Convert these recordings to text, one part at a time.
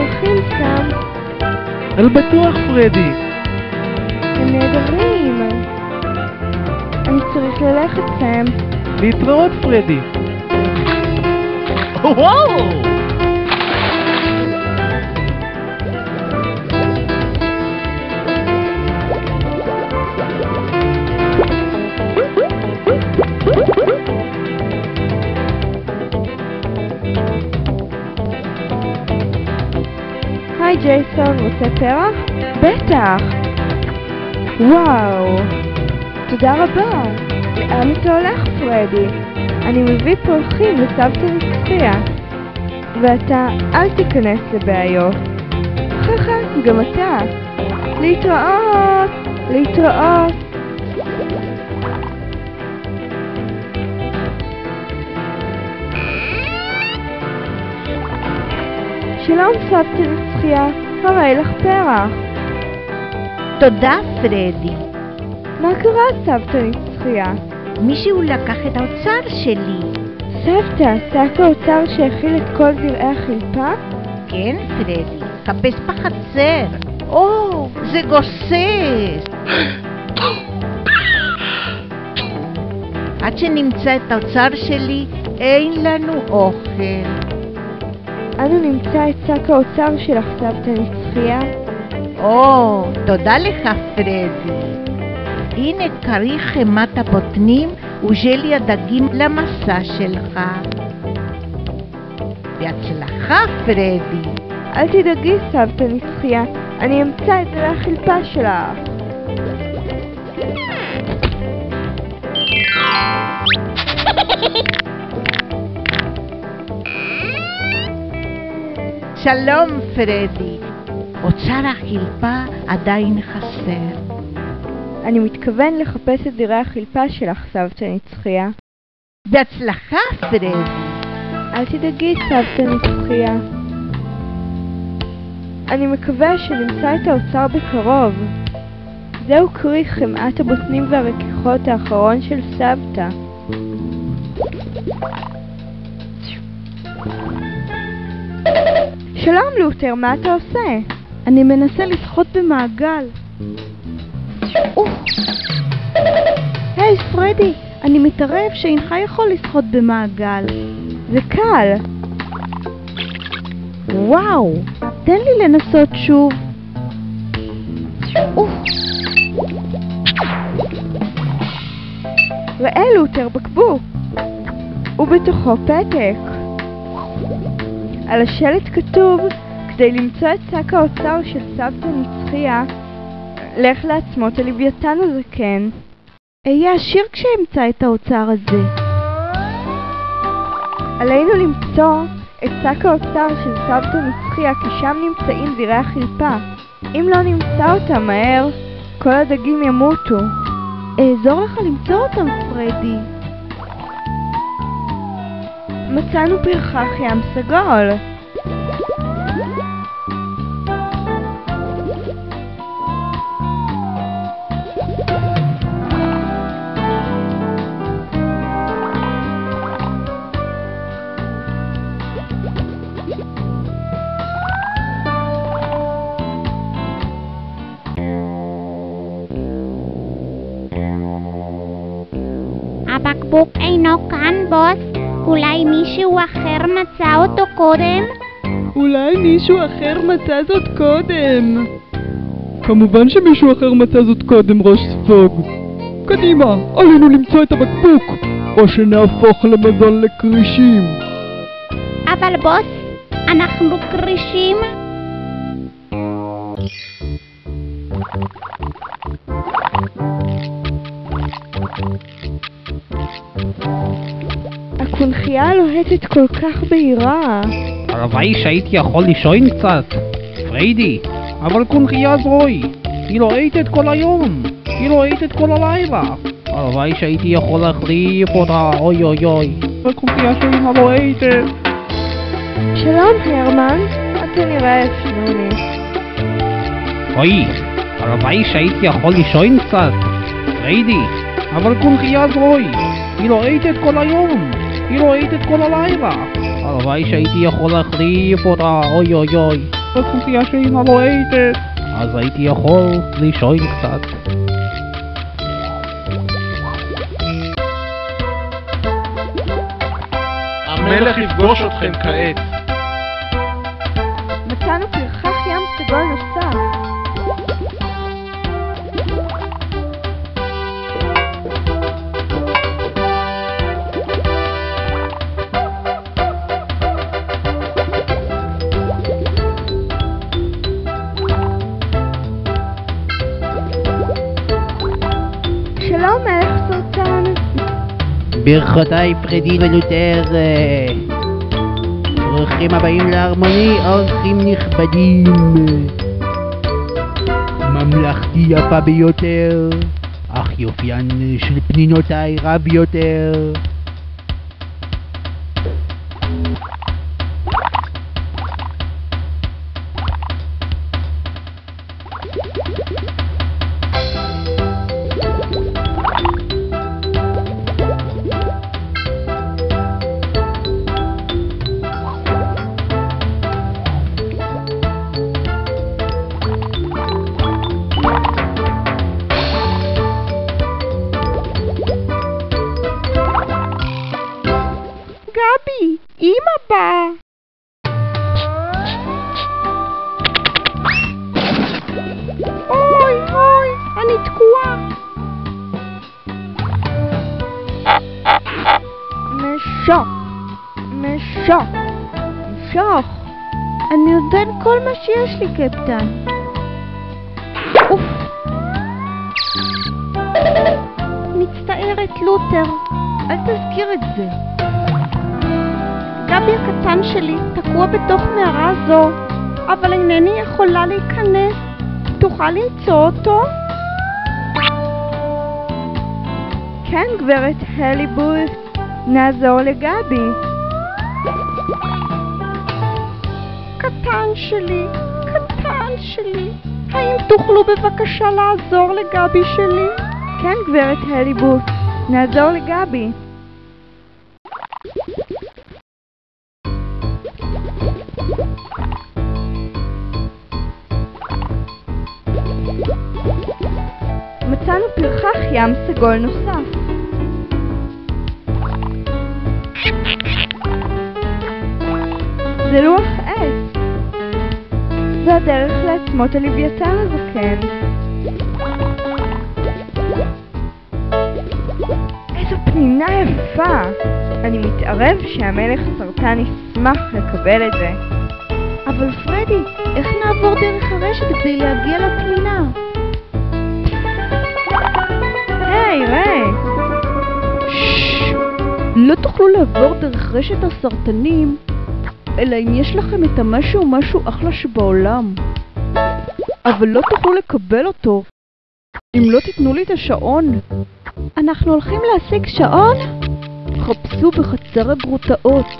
פרחים שם. על בטוח, פרדי. הם נהדרים. אני צריך ללכת להם. להתראות, פרדי. וואו! היי ג'ייסון, רוצה פרח? בטח! וואו! תודה רבה! לאן אתה הולך, פרדי? אני מביא פרחים לסבתא נצחיה. ואתה, אל תיכנס לבעיות. חכה, גם אתה. להתראות! להתראות! שלום סבתא נצחיה, הרי לך פרח. תודה, פרדי. מה קרה, סבתא נצחיה? מישהו לקח את האוצר שלי. סבתא, שק האוצר שהכיל את כל זרעי החלפה? כן, פרדי. חפש בחצר. או, זה גוסס. עד שנמצא את האוצר שלי, אין לנו אוכל. אנו נמצא את שק האוצר שלך, סבתא נצחיה. או, תודה לך, פרדי. הנה כריך חמת הבוטנים וז'לי הדגים למסע שלך. בהצלחה, פרדי. אל תדאגי, סבתא נצחיה, אני אמצא את זרעי החלפה שלך. שלום, פרדי. אוצר החלפה עדיין חסר. אני מתכוון לחפש את זרעי החלפה שלך, סבתא נצחיה. בהצלחה, פרדי. אל תדאגי, סבתא נצחיה. אני מקווה שנמצא את האוצר בקרוב. זהו כריך חמאת הבוטנים והרכיכות האחרון של סבתא. שלום לותר, מה אתה עושה? אני מנסה לשחות במעגל. היי פרדי, אני מתערב שאינך יכול לשחות במעגל. זה קל. וואו, תן לי לנסות שוב. ראה לותר, בקבוק. ובתוכו פתק. על השלט כתוב, כדי למצוא את שק האוצר של סבתא נצחיה, לך לעצמות הלוויתן הזקן. אהיה עשיר כשאמצא את האוצר הזה. עלינו למצוא את שק האוצר של סבתא נצחיה, כי שם נמצאים זרעי החלפה. אם לא נמצא אותם מהר, כל הדגים ימותו. אעזור לך למצוא אותם, פרדי. מצאנו פרחח ים סגול. הבקבוק אינו כאן, בוס. אולי מישהו אחר מצא אותו קודם? אולי מישהו אחר מצא זאת קודם. כמובן שמישהו אחר מצא זאת קודם, ראש ספוג. קדימה, עלינו למצוא את הבקבוק, או שנהפוך למזון לקרישים. אבל בוס, אנחנו קרישים? הקונכייה לוהטת כל כך בהירה. הלוואי שהייתי יכול לישון קצת, פריידי, אבל קונכייה זוהי, היא לוהטת כל היום, היא לוהטת כל הלילה. הלוואי שהייתי יכול להחליף אותה, אוי אוי אוי, הקונכייה שלי לוהטת. שלום הרמן, אתה נראה אפשרוני. אוי, הלוואי שהייתי יכול לישון קצת, פריידי, אבל קונכייה זוהי, היא לוהטת כל היום, היא לוהטת כל הלילה. הלוואי שהייתי יכול להחליף אותה, אוי אוי אוי, הקונכייה שאמא לוהטת. אז הייתי יכול לישון קצת. המלך יפגוש אתכם כעת. מצאנו פרחח ים סגול נוסף. שלום מלך סרטן. ברכותיי פרדי ולותר. ברוכים הבאים להרמוני, אורחים נכבדים. ממלכתי יפה ביותר, אך יופיין של פנינותיי רב יותר. גבי, אמא באה. אוי, אוי, אני תקועה. משוך, משוך, משוך. אני נותן כל מה שיש לי, קפטן. אוף. מצטערת, לותר. אל תזכיר את זה. גבי הקטן שלי תקוע בתוך מערה זו, אבל אינני יכולה להיכנס. תוכל למצוא אותו? כן, גברת הליבוס, נעזור לגבי. קטן שלי, קטן שלי, האם תוכלו בבקשה לעזור לגבי שלי? כן, גברת הליבוס, נעזור לגבי. מצאנו פרחח ים סגול נוסף. זה לוח עץ. זה הדרך לעצמות הלוויתן הזקן. איזו פנינה יפה. אני מתערב שהמלך סרטן ישמח לקבל את זה. אבל פרדי, איך נעבור דרך הרשת כדי להגיע לפנינה? היי, ריי! לא תוכלו לעבור דרך רשת הסרטנים, אלא אם יש לכם את משהו אחלה שבעולם. אבל לא תוכלו לקבל אותו אם לא תיתנו לי את השעון. אנחנו הולכים להשיג שעון? חפשו בחצר הגרוטאות.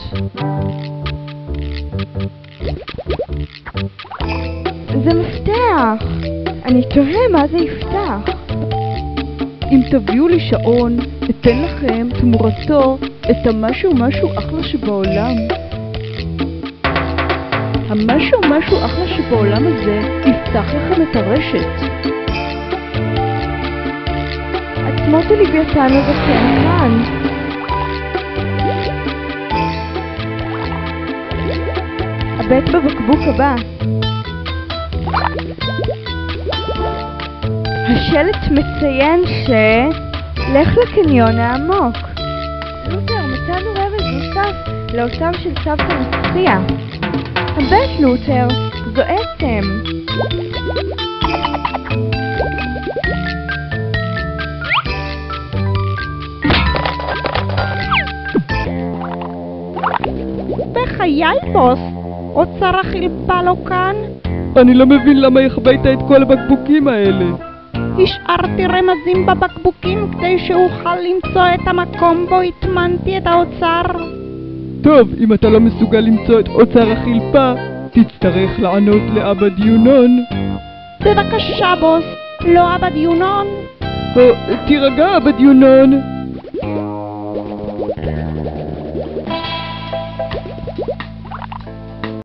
זה מפתח. אני תוהה מה זה יפתח. אם תביאו לי שעון, אתן לכם תמורתו את המשהו אחלה שבעולם. המשהו אחלה שבעולם הזה יפתח לכם את הרשת. עצמות הלוויתן הזקן כאן. הבט בבקבוק הבא. השלט מציין לך לקניון העמוק. לותר, מצאנו רמז נוסף לאוצר של סבתא מצחיה. הבט, לותר, זו עצם. בחיי בוס, אוצר החלפה לא כאן? אני לא מבין למה החבאת את כל הבקבוקים האלה. השארתי רמזים בבקבוקים כדי שאוכל למצוא את המקום בו התמנתי את האוצר. טוב, אם אתה לא מסוגל למצוא את אוצר החלפה, תצטרך לענות לאבא דיונון. בבקשה בוס, לא אבא דיונון. תירגע אבא דיונון.